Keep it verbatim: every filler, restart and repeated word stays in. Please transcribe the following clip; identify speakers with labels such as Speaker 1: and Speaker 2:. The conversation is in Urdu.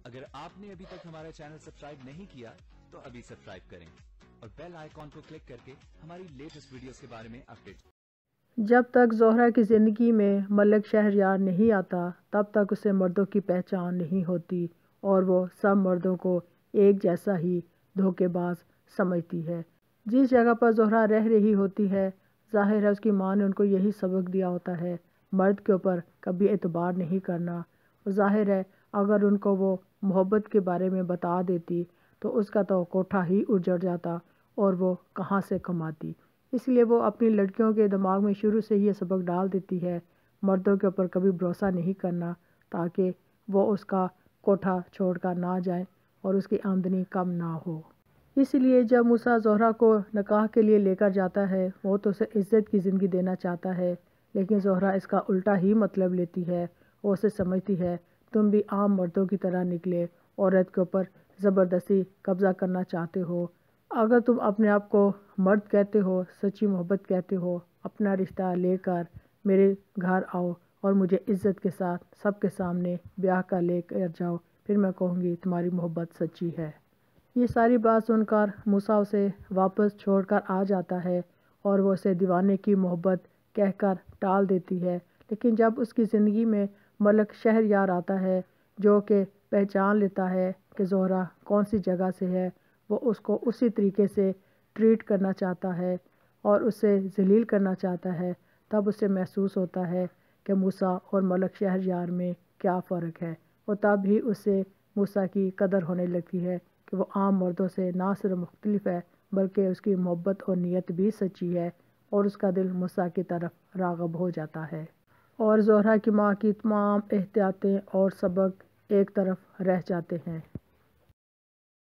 Speaker 1: اگر آپ نے ابھی تک ہمارا چینل سبسکرائب نہیں کیا تو ابھی سبسکرائب کریں اور بیل آئیکن کو کلک کر کے ہماری لیٹسٹ ویڈیوز کے بارے میں اپڈیٹ۔
Speaker 2: جب تک زہرہ کی زندگی میں ملک شہریار نہیں آتا تب تک اسے مردوں کی پہچان نہیں ہوتی اور وہ سب مردوں کو ایک جیسا ہی دھوکے باز سمجھتی ہے۔ جس جگہ پر زہرہ رہ رہی ہوتی ہے ظاہر ہے اس کی ماں نے ان کو یہی سبق دیا ہوتا ہے، مرد کے اوپر کبھی اعتبار نہیں کرنا، اور ظاہر ہے اگر ان کو وہ محبت کے بارے میں بتا دیتی تو اس کا تو کوٹھا ہی اجڑ جاتا اور وہ کہاں سے کماتی۔ اس لیے وہ اپنی لڑکیوں کے دماغ میں شروع سے یہ سبق ڈال دیتی ہے مردوں کے اوپر کبھی بھروسہ نہیں کرنا تاکہ وہ اس کا کوٹھا چھوڑ کر نہ جائیں اور اس کی آمدنی کم نہ ہو۔ اس لیے جب موسیٰ زہرہ کو نکاح کے لیے لے کر جاتا ہے وہ تو اسے عزت کی زندگی دینا چاہتا ہے، لیکن زہرہ اس کا الٹا ہی مطلب لیتی ہے۔ وہ اسے سمجھتی ہے تم بھی عام مردوں کی طرح نکلے عورت کے اوپر زبردستی قبضہ کرنا چاہتے ہو۔ اگر تم اپنے آپ کو مرد کہتے ہو، سچی محبت کہتے ہو، اپنا رشتہ لے کر میرے گھر آؤ اور مجھے عزت کے ساتھ سب کے سامنے بیاہ کر لے کر جاؤ، پھر میں کہوں گی تمہاری محبت سچی ہے۔ یہ ساری بات سن کر موسیٰ اسے واپس چھوڑ کر آ جاتا ہے اور وہ اسے دیوانے کی محبت کہہ کر ٹال دیتی ہے، لیکن جب اس کی زندگی میں ملک شہریار آتا ہے جو کہ پہچان لیتا ہے کہ زہرہ کون سی جگہ سے ہے، وہ اس کو اسی طریقے سے ٹریٹ کرنا چاہتا ہے اور اسے ذلیل کرنا چاہتا ہے، تب اسے محسوس ہوتا ہے کہ موسیٰ اور ملک شہریار میں کیا فرق ہے، اور تب ہی اسے موسیٰ کی قدر ہونے لگتی ہے کہ وہ عام مردوں سے نہ صرف مختلف ہے بلکہ اس کی محبت اور نیت بھی سچی ہے، اور اس کا دل موسیٰ کی طرف راغب ہو جاتا ہے۔ اور زہرہ کی ماں کی تمام احتیاطیں اور سبق ایک طرف رہ جاتے ہیں۔